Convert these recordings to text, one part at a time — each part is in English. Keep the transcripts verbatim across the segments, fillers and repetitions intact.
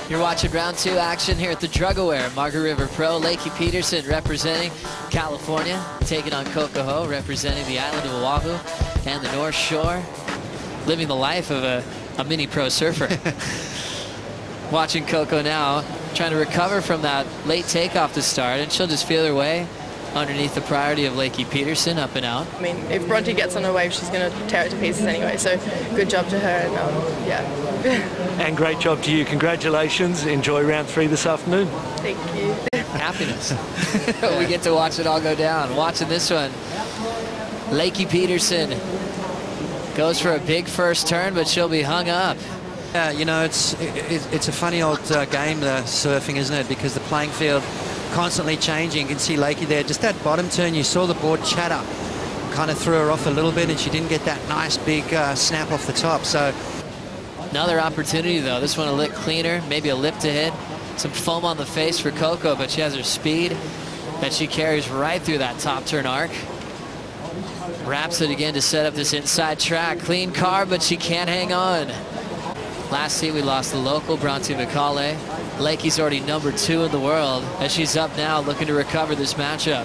You're watching round two action here at the Drug-Aware Margaret River Pro. Lakey Peterson representing California, taking on Coco Ho, representing the island of Oahu and the North Shore, living the life of a, a mini pro surfer. Watching Coco now, trying to recover from that late takeoff to start, and she'll just feel her way underneath the priority of Lakey Peterson, up and out. I mean, if Bronte gets on her wave, she's going to tear it to pieces anyway, so good job to her, and um, yeah. And great job to you. Congratulations. Enjoy round three this afternoon. Thank you. Happiness. We get to watch it all go down. Watching this one, Lakey Peterson goes for a big first turn, but she'll be hung up. Yeah, you know, it's it, it's a funny old uh, game, the surfing, isn't it? Because the playing field constantly changing. You can see Lakey there. Just that bottom turn, you saw the board chatter. Kind of threw her off a little bit, and she didn't get that nice big uh, snap off the top. So another opportunity, though. This one a lick cleaner, maybe a lip to hit. Some foam on the face for Coco, but she has her speed that she carries right through that top turn arc. Wraps it again to set up this inside track. Clean car, but she can't hang on. Last heat, we lost the local, Bronte McCauley. Lakey's already number two in the world, as she's up now looking to recover this matchup.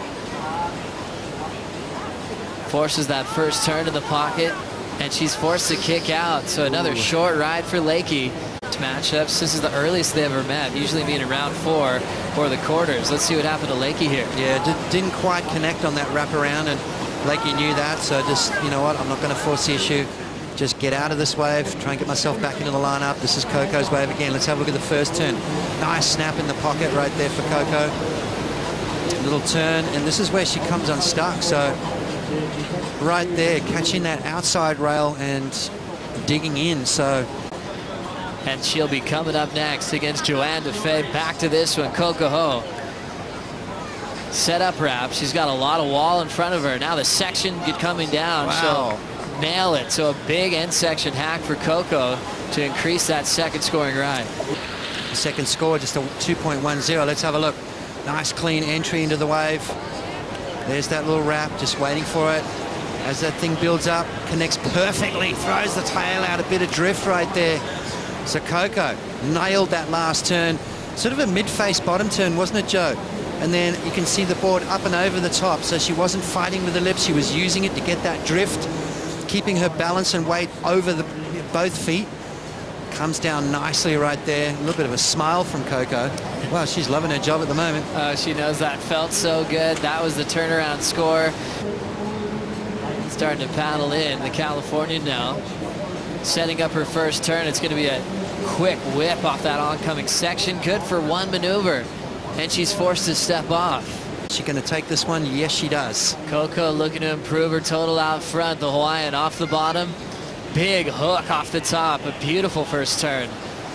Forces that first turn in the pocket, and she's forced to kick out. So another Ooh. short ride for Lakey. Matchups, this is the earliest they ever met, usually being around four or the quarters. Let's see what happened to Lakey here. Yeah, didn't quite connect on that wraparound, and Lakey knew that, so just, you know what, I'm not going to force the issue. Just get out of this wave, try and get myself back into the lineup. This is Coco's wave again. Let's have a look at the first turn. Nice snap in the pocket right there for Coco. Little turn, and this is where she comes unstuck. So right there, catching that outside rail and digging in. So, and she'll be coming up next against Joanne Defay. Back to this one, Coco Ho. Set up wrap. She's got a lot of wall in front of her. Now the section get coming down. Wow. So nail it. So a big end section hack for Coco to increase that second scoring ride. Second score, just a two point one zero. Let's have a look. Nice clean entry into the wave. There's that little wrap, just waiting for it. As that thing builds up, connects perfectly, throws the tail out, a bit of drift right there. So Coco nailed that last turn. Sort of a mid-face bottom turn, wasn't it, Joe? And then you can see the board up and over the top. So she wasn't fighting with the lips, she was using it to get that drift, keeping her balance and weight over the both feet. Comes down nicely right there. A little bit of a smile from Coco. Wow, she's loving her job at the moment. Uh, she knows that felt so good. That was the turnaround score. Starting to paddle in, the Californian now. Setting up her first turn. It's going to be a quick whip off that oncoming section. Good for one maneuver. And she's forced to step off. Is she going to take this one? Yes, she does. Coco looking to improve her total out front. The Hawaiian off the bottom. Big hook off the top. A beautiful first turn.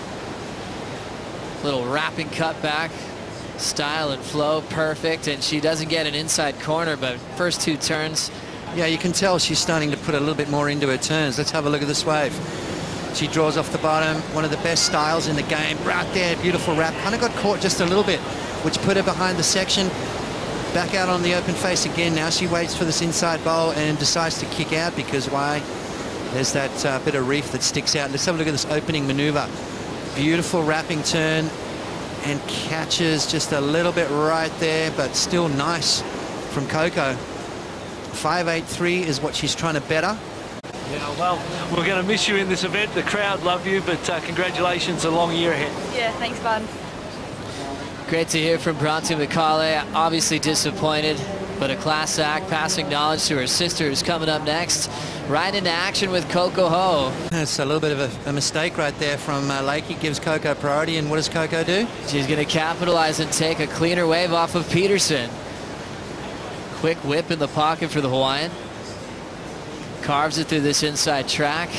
Little wrapping cut back. Style and flow perfect. And she doesn't get an inside corner, but first two turns. Yeah, you can tell she's starting to put a little bit more into her turns. Let's have a look at this wave. She draws off the bottom. One of the best styles in the game. Right there, beautiful wrap. Kind of got caught just a little bit, which put her behind the section. Back out on the open face again. Now she waits for this inside bowl and decides to kick out, because why? There's that uh, bit of reef that sticks out. Let's have a look at this opening maneuver. Beautiful wrapping turn, and catches just a little bit right there, but still nice from Coco. five eight three is what she's trying to better. Yeah, well, we're going to miss you in this event. The crowd love you, but uh, congratulations, a long year ahead. Yeah, thanks, bud. Great to hear from Bronte McCauley. Obviously disappointed, but a class act, passing knowledge to her sister, who's coming up next. Right into action with Coco Ho. It's a little bit of a, a mistake right there from uh, Lakey. Gives Coco priority, and what does Coco do? She's going to capitalize and take a cleaner wave off of Peterson. Quick whip in the pocket for the Hawaiian. Carves it through this inside track.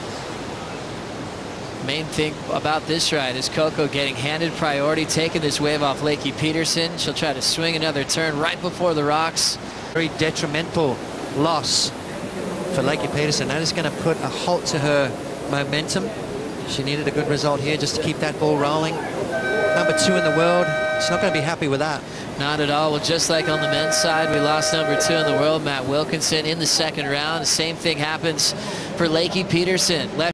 Main thing about this ride is Coco getting handed priority, taking this wave off Lakey Peterson. She'll try to swing another turn right before the rocks. Very detrimental loss for Lakey Peterson. That is going to put a halt to her momentum. She needed a good result here just to keep that ball rolling. Number two in the world. She's not going to be happy with that. Not at all. Well, just like on the men's side, we lost number two in the world, Matt Wilkinson, in the second round. The same thing happens for Lakey Peterson. Left